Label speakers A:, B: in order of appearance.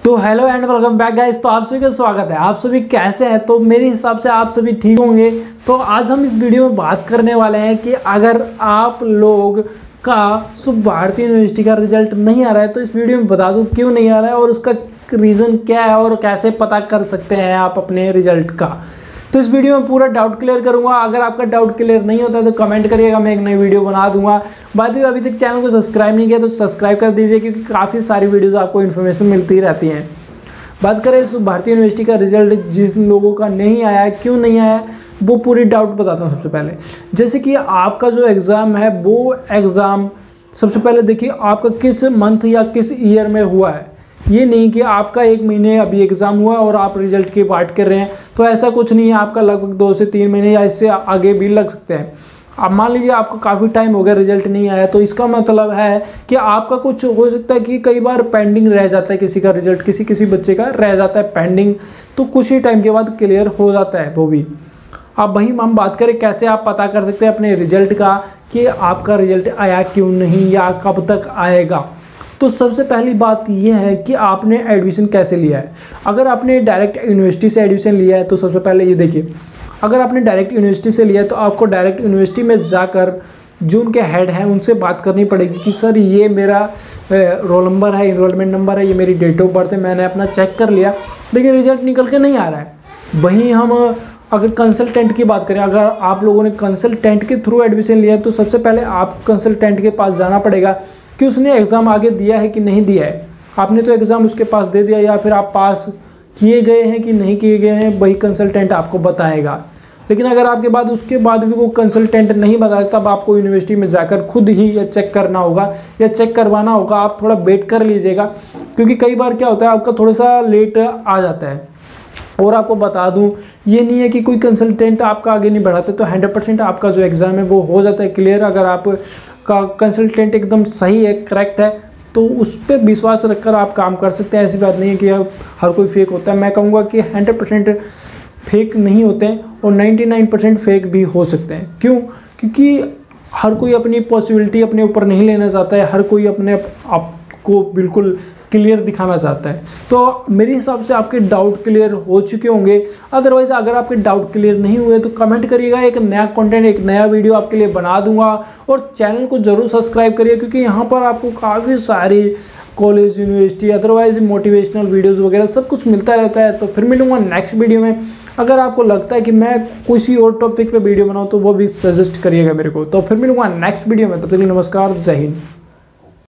A: तो hello and welcome back guys. तो आप सभी का स्वागत है। आप सभी कैसे हैं? तो मेरे हिसाब से आप सभी ठीक होंगे। तो आज हम इस वीडियो में बात करने वाले हैं कि अगर आप लोग का शुभ भारती यूनिवर्सिटी का रिजल्ट नहीं आ रहा है तो इस वीडियो में बता दूं क्यों नहीं आ रहा है और उसका रीज़न क्या है और कैसे पता कर सकते हैं आप अपने रिजल्ट का। तो इस वीडियो में पूरा डाउट क्लियर करूंगा। अगर आपका डाउट क्लियर नहीं होता है तो कमेंट करिएगा, मैं एक नई वीडियो बना दूंगा। बात है अभी तक चैनल को सब्सक्राइब नहीं किया तो सब्सक्राइब कर दीजिए क्योंकि काफ़ी सारी वीडियोस आपको इन्फॉर्मेशन मिलती रहती हैं। बात करें इस भारतीय यूनिवर्सिटी का रिजल्ट जिन लोगों का नहीं आया है, क्यों नहीं आया है, वो पूरी डाउट बताता हूँ। सबसे पहले जैसे कि आपका जो एग्ज़ाम है वो एग्ज़ाम सबसे पहले देखिए आपका किस मंथ या किस ईयर में हुआ है। ये नहीं कि आपका 1 महीने अभी एग्ज़ाम हुआ और आप रिजल्ट की बात कर रहे हैं, तो ऐसा कुछ नहीं है। आपका लगभग 2 से 3 महीने या इससे आगे भी लग सकते हैं। अब मान लीजिए आपको काफ़ी टाइम हो गया रिजल्ट नहीं आया, तो इसका मतलब है कि आपका कुछ हो सकता है कि कई बार पेंडिंग रह जाता है, किसी का रिजल्ट किसी बच्चे का रह जाता है पेंडिंग, तो कुछ ही टाइम के बाद क्लियर हो जाता है वो भी। अब वहीं हम बात करें कैसे आप पता कर सकते हैं अपने रिजल्ट का कि आपका रिजल्ट आया क्यों नहीं या कब तक आएगा। तो सबसे पहली बात यह है कि आपने एडमिशन कैसे लिया है। अगर आपने डायरेक्ट यूनिवर्सिटी से एडमिशन लिया है तो सबसे पहले ये देखिए, अगर आपने डायरेक्ट यूनिवर्सिटी से लिया है तो आपको डायरेक्ट यूनिवर्सिटी में जाकर जो उनके हेड हैं उनसे बात करनी पड़ेगी कि सर ये मेरा रोल नंबर है, इनरोलमेंट नंबर है, ये मेरी डेट ऑफ बर्थ है, मैंने अपना चेक कर लिया लेकिन रिजल्ट निकल के नहीं आ रहा है। वहीं हम अगर कंसल्टेंट की बात करें, अगर आप लोगों ने कंसल्टेंट के थ्रू एडमिशन लिया है तो सबसे पहले आपको कंसल्टेंट के पास जाना पड़ेगा कि उसने एग्ज़ाम आगे दिया है कि नहीं दिया है। आपने तो एग्ज़ाम उसके पास दे दिया या फिर आप पास किए गए हैं कि नहीं किए गए हैं, वही कंसल्टेंट आपको बताएगा। लेकिन अगर आपके बाद उसके बाद भी वो कंसल्टेंट नहीं बताए तब आपको यूनिवर्सिटी में जाकर खुद ही ये चेक करना होगा या चेक करवाना होगा। आप थोड़ा वेट कर लीजिएगा क्योंकि कई बार क्या होता है आपका थोड़ा सा लेट आ जाता है। और आपको बता दूं ये नहीं है कि कोई कंसल्टेंट आपका आगे नहीं बढ़ाते, तो 100% आपका जो एग्ज़ाम है वो हो जाता है क्लियर। अगर आप का कंसल्टेंट एकदम सही है, करेक्ट है, तो उस पर विश्वास रखकर आप काम कर सकते हैं। ऐसी बात नहीं है कि हर कोई फेक होता है। मैं कहूँगा कि 100% फेक नहीं होते हैं और 99% फेक भी हो सकते हैं। क्यों? क्योंकि हर कोई अपनी पॉसिबिलिटी अपने ऊपर नहीं लेना चाहता है, हर कोई अपने आप को बिल्कुल क्लियर दिखाना चाहता है। तो मेरे हिसाब से आपके डाउट क्लियर हो चुके होंगे। अदरवाइज़ अगर आपके डाउट क्लियर नहीं हुए तो कमेंट करिएगा, एक नया कंटेंट एक नया वीडियो आपके लिए बना दूंगा। और चैनल को ज़रूर सब्सक्राइब करिए क्योंकि यहाँ पर आपको काफ़ी सारी college university otherwise motivational videos वगैरह सब कुछ मिलता रहता है। तो फिर मिलूंगा नेक्स्ट वीडियो में। अगर आपको लगता है कि मैं किसी और टॉपिक पे वीडियो बनाऊँ तो वो भी सजेस्ट करिएगा मेरे को। तो फिर मिलूंगा नेक्स्ट वीडियो में। तब तक के लिए नमस्कार, जय हिंद।